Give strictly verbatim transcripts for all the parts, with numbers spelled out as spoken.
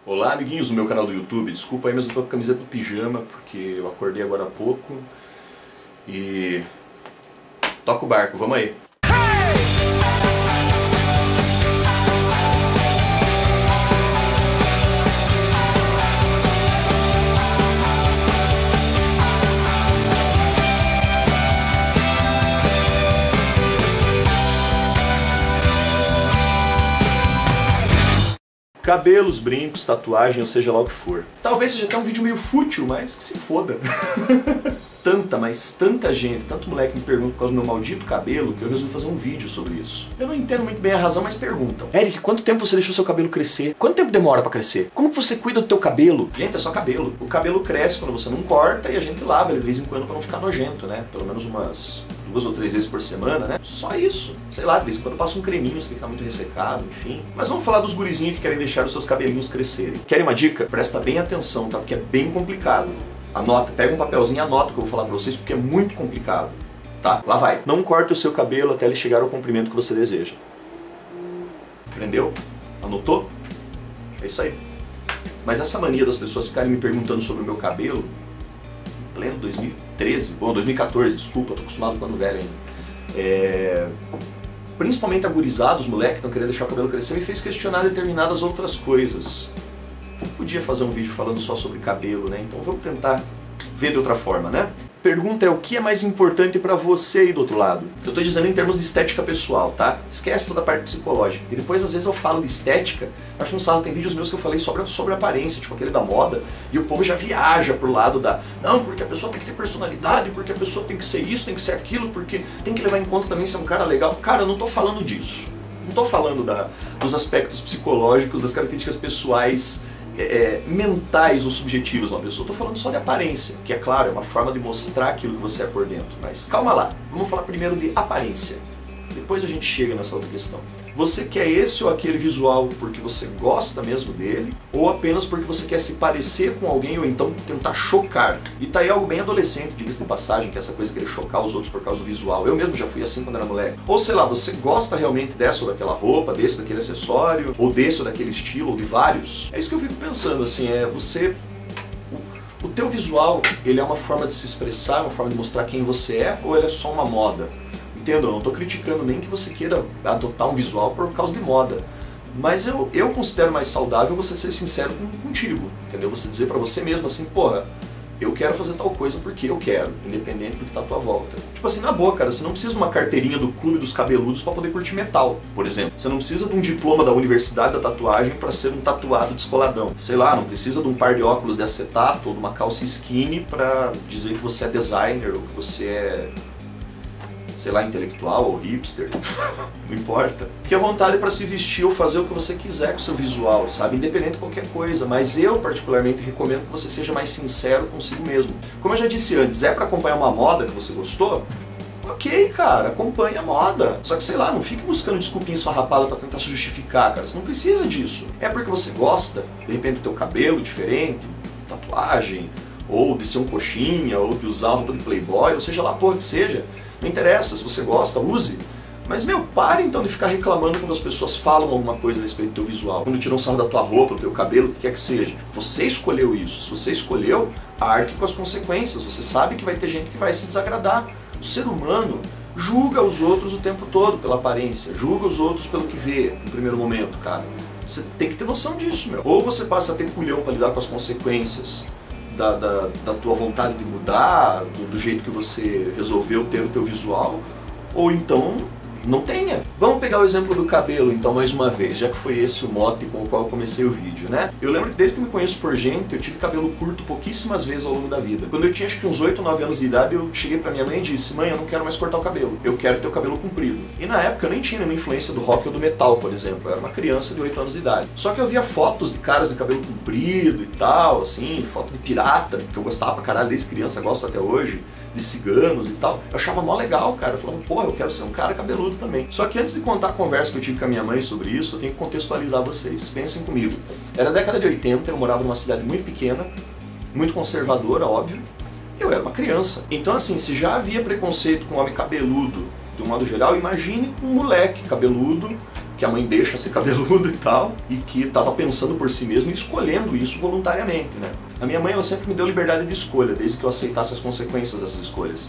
Olá, amiguinhos do meu canal do YouTube. Desculpa aí, mas eu tô com a camiseta do pijama porque eu acordei agora há pouco e toca o barco, vamos aí. Cabelos, brincos, tatuagem, ou seja lá o que for. Talvez seja até um vídeo meio fútil, mas que se foda. Tanta, mas tanta gente, tanto moleque me pergunta por causa do meu maldito cabelo, que eu resolvi fazer um vídeo sobre isso. Eu não entendo muito bem a razão, mas perguntam. Eric, quanto tempo você deixou seu cabelo crescer? Quanto tempo demora pra crescer? Como que você cuida do teu cabelo? Gente, é só cabelo. O cabelo cresce quando você não corta e a gente lava ele de vez em quando pra não ficar nojento, né? Pelo menos umas duas ou três vezes por semana, né? Só isso. Sei lá, de vez em quando passa um creminho, você fica muito ressecado, enfim. Mas vamos falar dos gurizinhos que querem deixar os seus cabelinhos crescerem. Querem uma dica? Presta bem atenção, tá? Porque é bem complicado. Anota, pega um papelzinho e anota o que eu vou falar pra vocês, porque é muito complicado, tá? Lá vai. Não corte o seu cabelo até ele chegar ao comprimento que você deseja. Aprendeu? Anotou? É isso aí. Mas essa mania das pessoas ficarem me perguntando sobre o meu cabelo, em pleno dois mil e treze, bom, dois mil e quatorze, desculpa, tô acostumado com ano velho ainda. É... Principalmente agurizados, os moleques que estão querendo deixar o cabelo crescer, me fez questionar determinadas outras coisas. Eu podia fazer um vídeo falando só sobre cabelo, né? Então vamos tentar ver de outra forma, né? Pergunta é o que é mais importante pra você aí do outro lado? Eu tô dizendo em termos de estética pessoal, tá? Esquece toda a parte psicológica. E depois às vezes eu falo de estética, acho no sarro, tem vídeos meus que eu falei sobre, sobre aparência, tipo aquele da moda, e o povo já viaja pro lado da não, porque a pessoa tem que ter personalidade, porque a pessoa tem que ser isso, tem que ser aquilo, porque tem que levar em conta também ser um cara legal. Cara, eu não tô falando disso. Não tô falando da, dos aspectos psicológicos, das características pessoais, É, mentais ou subjetivos de uma pessoa. Estou falando só de aparência, que é claro, é uma forma de mostrar aquilo que você é por dentro. Mas calma lá, vamos falar primeiro de aparência. Depois a gente chega nessa outra questão. Você quer esse ou aquele visual porque você gosta mesmo dele, ou apenas porque você quer se parecer com alguém ou então tentar chocar? E tá aí algo bem adolescente, diga-se de passagem, que é essa coisa de querer chocar os outros por causa do visual. Eu mesmo já fui assim quando era moleque. Ou sei lá, você gosta realmente dessa ou daquela roupa, desse ou daquele acessório, ou desse ou daquele estilo, ou de vários? É isso que eu fico pensando, assim, é você... O teu visual, ele é uma forma de se expressar, uma forma de mostrar quem você é, ou ele é só uma moda? Entendo, eu não estou criticando nem que você queira adotar um visual por causa de moda. Mas eu, eu considero mais saudável você ser sincero contigo, entendeu? Você dizer pra você mesmo assim, porra, eu quero fazer tal coisa porque eu quero, independente do que tá à tua volta. Tipo assim, na boa, cara, você não precisa de uma carteirinha do clube dos cabeludos pra poder curtir metal, por exemplo. Você não precisa de um diploma da universidade da tatuagem pra ser um tatuado descoladão. Sei lá, não precisa de um par de óculos de acetato ou de uma calça skinny pra dizer que você é designer ou que você é... sei lá, intelectual ou hipster, não importa. Fique à vontade para se vestir ou fazer o que você quiser com o seu visual, sabe? Independente de qualquer coisa, mas eu particularmente recomendo que você seja mais sincero consigo mesmo. Como eu já disse antes, é para acompanhar uma moda que você gostou? Ok, cara, acompanha a moda. Só que, sei lá, não fique buscando desculpinha esfarrapada para tentar se justificar, cara. Você não precisa disso. É porque você gosta, de repente, do teu cabelo diferente, tatuagem, ou de ser um coxinha, ou de usar roupa de playboy, ou seja lá a porra que seja. Não interessa, se você gosta, use. Mas, meu, pare então de ficar reclamando quando as pessoas falam alguma coisa a respeito do teu visual. Quando tiram sarro da tua roupa, do teu cabelo, o que quer que seja. Você escolheu isso. Se você escolheu, arque com as consequências. Você sabe que vai ter gente que vai se desagradar. O ser humano julga os outros o tempo todo pela aparência. Julga os outros pelo que vê no primeiro momento, cara. Você tem que ter noção disso, meu. Ou você passa a ter culhão para lidar com as consequências Da, da, da tua vontade de mudar, do, do jeito que você resolveu ter o teu visual, ou então não tenha. Vamos pegar o exemplo do cabelo então mais uma vez, já que foi esse o mote com o qual eu comecei o vídeo, né? Eu lembro que desde que eu me conheço por gente, eu tive cabelo curto pouquíssimas vezes ao longo da vida. Quando eu tinha acho que uns oito, nove anos de idade, eu cheguei pra minha mãe e disse: mãe, eu não quero mais cortar o cabelo, eu quero ter o cabelo comprido. E na época eu nem tinha nenhuma influência do rock ou do metal, por exemplo, eu era uma criança de oito anos de idade. Só que eu via fotos de caras de cabelo comprido e tal, assim, foto de pirata, que eu gostava pra caralho desde criança, gosto até hoje, de ciganos e tal. Eu achava mó legal, cara. Eu falava, porra, eu quero ser um cara cabeludo também. Só que antes de contar a conversa que eu tive com a minha mãe sobre isso, eu tenho que contextualizar vocês. Pensem comigo. Era a década de oitenta, eu morava numa cidade muito pequena, muito conservadora, óbvio. Eu era uma criança. Então, assim, se já havia preconceito com homem cabeludo, de um modo geral, imagine um moleque cabeludo que a mãe deixa ser cabeludo e tal, e que estava pensando por si mesmo e escolhendo isso voluntariamente, né? A minha mãe, ela sempre me deu liberdade de escolha, desde que eu aceitasse as consequências dessas escolhas.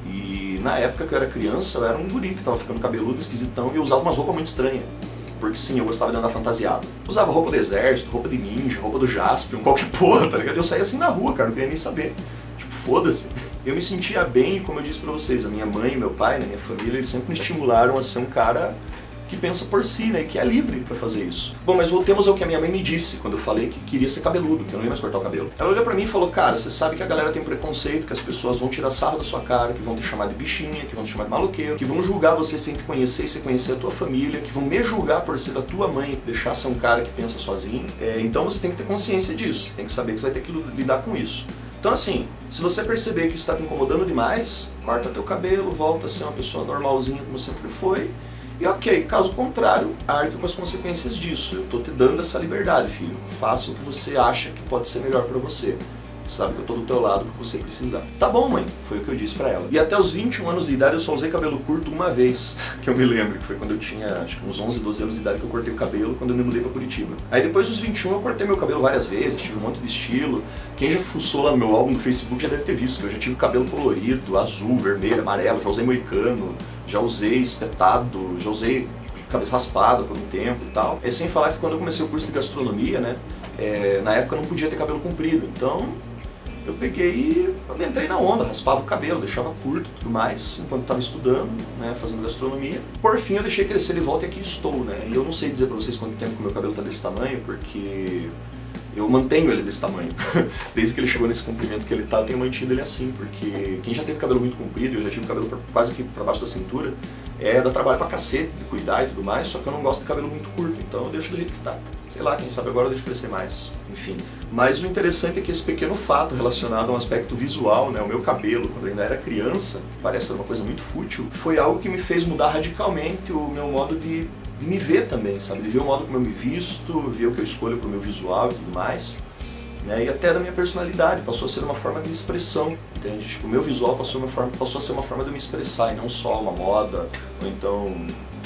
E na época que eu era criança, eu era um guri que estava ficando cabeludo, esquisitão, e eu usava umas roupas muito estranhas. Porque sim, eu gostava de andar fantasiado. Usava roupa do exército, roupa de ninja, roupa do Jaspion, qualquer porra, tá ligado? Eu saía assim na rua, cara, não queria nem saber. Tipo, foda-se. Eu me sentia bem, como eu disse pra vocês, a minha mãe e meu pai, né, minha família, eles sempre me estimularam a ser um cara que pensa por si, né, e que é livre pra fazer isso. Bom, mas voltemos ao que a minha mãe me disse quando eu falei que queria ser cabeludo, que eu não ia mais cortar o cabelo. Ela olhou pra mim e falou, cara, você sabe que a galera tem preconceito, que as pessoas vão tirar sarro da sua cara, que vão te chamar de bichinha, que vão te chamar de maloqueiro, que vão julgar você sem te conhecer e sem conhecer a tua família, que vão me julgar por ser da tua mãe, deixar ser um cara que pensa sozinho. É, então você tem que ter consciência disso, você tem que saber que você vai ter que lidar com isso. Então assim, se você perceber que isso está te incomodando demais, corta teu cabelo, volta a ser uma pessoa normalzinha como sempre foi. E ok, caso contrário, arque com as consequências disso. Eu tô te dando essa liberdade, filho. Faça o que você acha que pode ser melhor pra você. Sabe que eu tô do teu lado porque você precisar. Tá bom, mãe, foi o que eu disse pra ela. E até os vinte e um anos de idade eu só usei cabelo curto uma vez, que eu me lembro, que foi quando eu tinha acho que uns onze, doze anos de idade que eu cortei o cabelo, quando eu me mudei pra Curitiba. Aí depois dos vinte e um eu cortei meu cabelo várias vezes, tive um monte de estilo. Quem já fuçou lá no meu álbum do Facebook já deve ter visto, que eu já tive cabelo colorido, azul, vermelho, amarelo, já usei moicano, já usei espetado, já usei cabeça raspada por um tempo e tal. É sem falar que quando eu comecei o curso de gastronomia, né, é, na época eu não podia ter cabelo comprido, então eu peguei e entrei na onda, raspava o cabelo, deixava curto e tudo mais, enquanto estava estudando, né, fazendo gastronomia. Por fim eu deixei crescer de volta e aqui estou, né, e eu não sei dizer pra vocês quanto tempo que o meu cabelo tá desse tamanho, porque eu mantenho ele desse tamanho. Desde que ele chegou nesse comprimento que ele tá, eu tenho mantido ele assim, porque quem já teve cabelo muito comprido, eu já tive cabelo quase que pra baixo da cintura, é, dá trabalho pra cacete de cuidar e tudo mais, só que eu não gosto de cabelo muito curto, então eu deixo do jeito que tá. Sei lá, quem sabe agora eu deixo crescer mais, enfim. Mas o interessante é que esse pequeno fato relacionado a um aspecto visual, né, o meu cabelo, quando eu ainda era criança, que parece uma coisa muito fútil, foi algo que me fez mudar radicalmente o meu modo de de me ver também, sabe? De ver o modo como eu me visto, ver o que eu escolho pro meu visual e tudo mais, né? E até da minha personalidade, passou a ser uma forma de expressão, entende? Tipo, o meu visual passou, uma forma, passou a ser uma forma de eu me expressar, e não só uma moda, ou então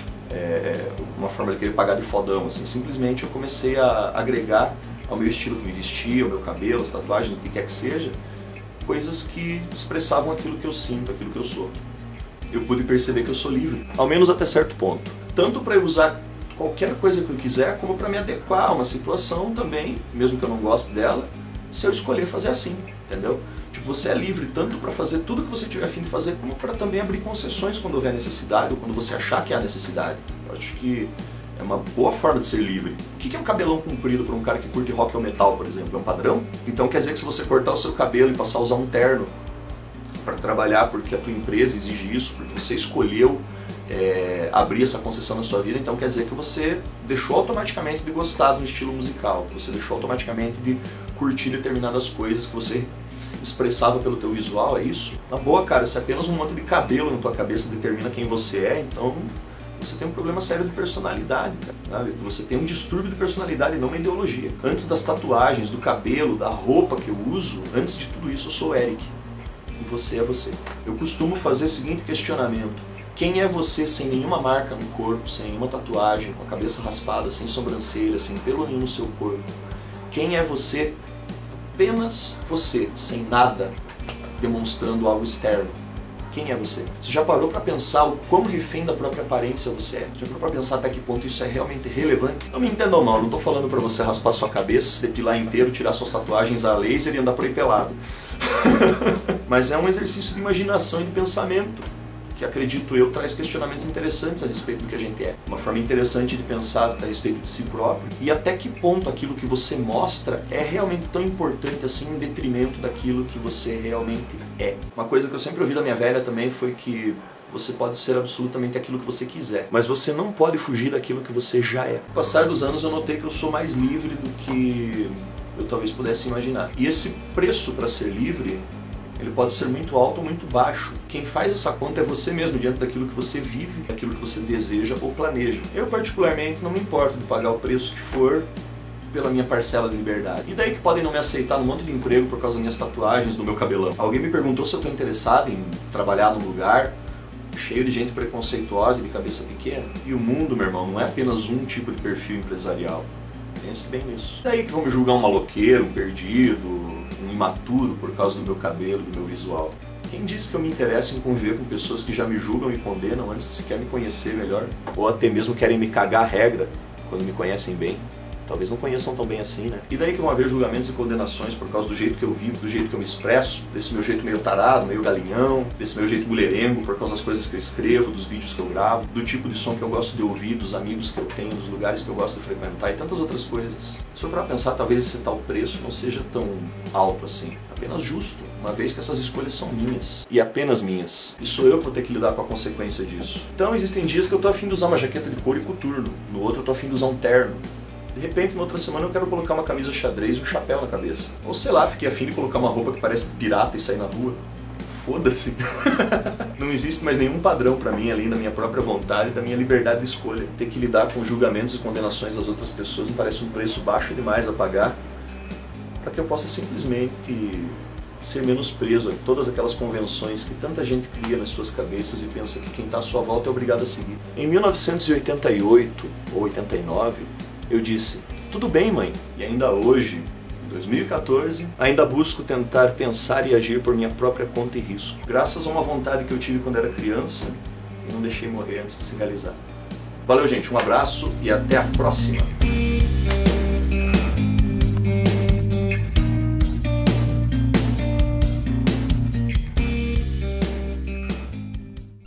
é, uma forma de querer pagar de fodão, assim. Simplesmente eu comecei a agregar ao meu estilo de me vestir, ao meu cabelo, as tatuagens, o que quer que seja, coisas que expressavam aquilo que eu sinto, aquilo que eu sou. Eu pude perceber que eu sou livre, ao menos até certo ponto. Tanto para eu usar qualquer coisa que eu quiser, como para me adequar a uma situação também, mesmo que eu não goste dela, se eu escolher fazer assim, entendeu? Tipo, você é livre tanto para fazer tudo que você tiver a fim de fazer, como para também abrir concessões quando houver necessidade, ou quando você achar que há necessidade. Eu acho que é uma boa forma de ser livre. O que é um cabelão comprido para um cara que curte rock ou metal, por exemplo? É um padrão? Então quer dizer que se você cortar o seu cabelo e passar a usar um terno para trabalhar porque a tua empresa exige isso, porque você escolheu É, abrir essa concessão na sua vida, então quer dizer que você deixou automaticamente de gostar do estilo musical, que você deixou automaticamente de curtir determinadas coisas que você expressava pelo teu visual, é isso? Na boa, cara, se apenas um monte de cabelo na tua cabeça determina quem você é, então você tem um problema sério de personalidade, sabe? Você tem um distúrbio de personalidade, não uma ideologia. Antes das tatuagens, do cabelo, da roupa que eu uso, antes de tudo isso eu sou Eric, e você é você. Eu costumo fazer o seguinte questionamento: quem é você sem nenhuma marca no corpo, sem nenhuma tatuagem, com a cabeça raspada, sem sobrancelha, sem pelo nenhum no seu corpo? Quem é você, apenas você, sem nada, demonstrando algo externo? Quem é você? Você já parou para pensar o quão refém da própria aparência você é? Já parou para pensar até que ponto isso é realmente relevante? Não me entendam mal, não estou falando para você raspar sua cabeça, se depilar inteiro, tirar suas tatuagens a laser e andar por aí pelado. Mas é um exercício de imaginação e de pensamento, que acredito eu traz questionamentos interessantes a respeito do que a gente é. Uma forma interessante de pensar a respeito de si próprio e até que ponto aquilo que você mostra é realmente tão importante assim em detrimento daquilo que você realmente é. Uma coisa que eu sempre ouvi da minha velha também foi que você pode ser absolutamente aquilo que você quiser, mas você não pode fugir daquilo que você já é. Com o passar dos anos eu notei que eu sou mais livre do que eu talvez pudesse imaginar. E esse preço para ser livre, ele pode ser muito alto ou muito baixo. Quem faz essa conta é você mesmo, diante daquilo que você vive, daquilo que você deseja ou planeja. Eu, particularmente, não me importo de pagar o preço que for pela minha parcela de liberdade. E daí que podem não me aceitar num monte de emprego por causa das minhas tatuagens, do meu cabelão. Alguém me perguntou se eu estou interessado em trabalhar num lugar cheio de gente preconceituosa e de cabeça pequena. E o mundo, meu irmão, não é apenas um tipo de perfil empresarial. Pense bem nisso. Daí que vão me julgar um maloqueiro, um perdido, um imaturo por causa do meu cabelo, do meu visual. Quem disse que eu me interesso em conviver com pessoas que já me julgam e condenam antes de sequer me conhecer melhor? Ou até mesmo querem me cagar a regra quando me conhecem bem? Talvez não conheçam tão bem assim, né? E daí que vão haver julgamentos e condenações por causa do jeito que eu vivo, do jeito que eu me expresso, desse meu jeito meio tarado, meio galinhão, desse meu jeito mulherengo, por causa das coisas que eu escrevo, dos vídeos que eu gravo, do tipo de som que eu gosto de ouvir, dos amigos que eu tenho, dos lugares que eu gosto de frequentar e tantas outras coisas. Se for pra pensar, talvez esse tal preço não seja tão alto assim, apenas justo, uma vez que essas escolhas são minhas, e apenas minhas. E sou eu que vou ter que lidar com a consequência disso. Então existem dias que eu tô afim de usar uma jaqueta de couro e coturno, no outro eu tô afim de usar um terno. De repente, na outra semana, eu quero colocar uma camisa xadrez e um chapéu na cabeça. Ou sei lá, fiquei afim de colocar uma roupa que parece pirata e sair na rua. Foda-se. Não existe mais nenhum padrão pra mim, além da minha própria vontade e da minha liberdade de escolha. Ter que lidar com julgamentos e condenações das outras pessoas me parece um preço baixo demais a pagar para que eu possa simplesmente ser menos preso a todas aquelas convenções que tanta gente cria nas suas cabeças e pensa que quem está à sua volta é obrigado a seguir. Em mil novecentos e oitenta e oito ou oitenta e nove, eu disse, tudo bem, mãe, e ainda hoje, em dois mil e quatorze, ainda busco tentar pensar e agir por minha própria conta e risco, graças a uma vontade que eu tive quando era criança e não deixei morrer antes de se realizar. Valeu, gente, um abraço e até a próxima!